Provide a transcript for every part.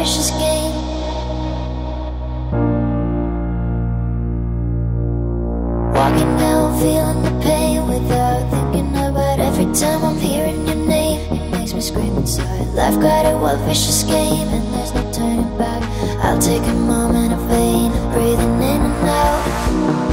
vicious game. Walking down, feeling the pain without thinking about. Every time I'm hearing your name, it makes me scream inside. Life got a wild, vicious game, and there's no turning back. I'll take a moment of pain, breathing in and out.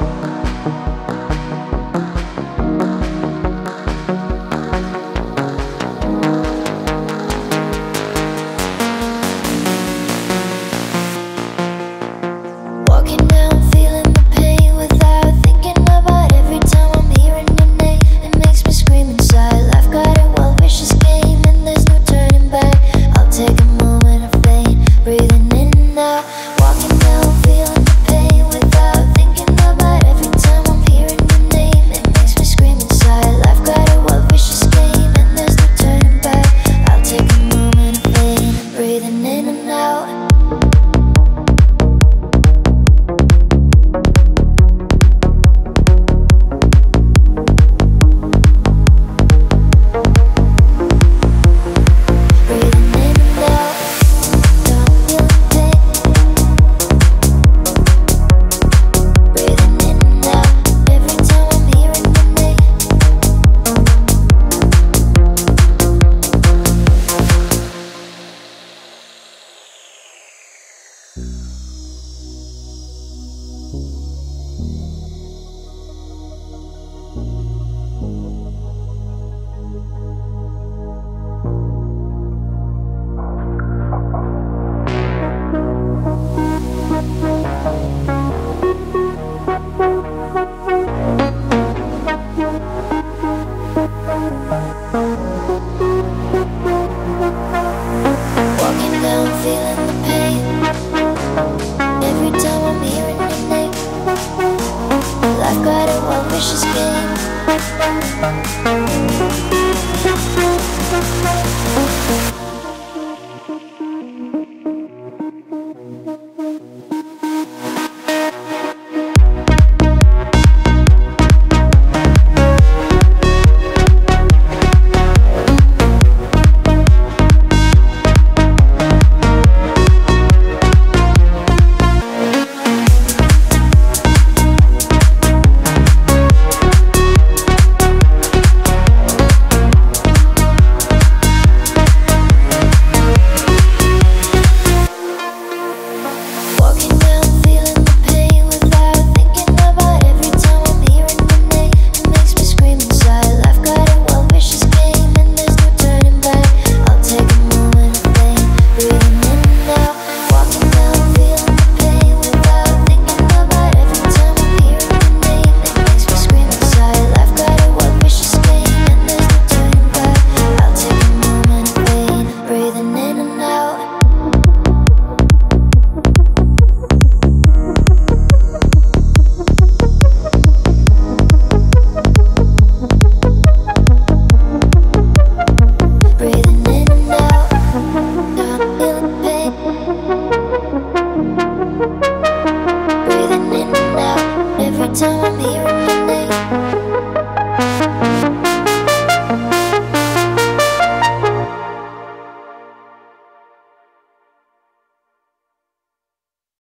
Vicious game. Breathing in and out every time I'm hearing you.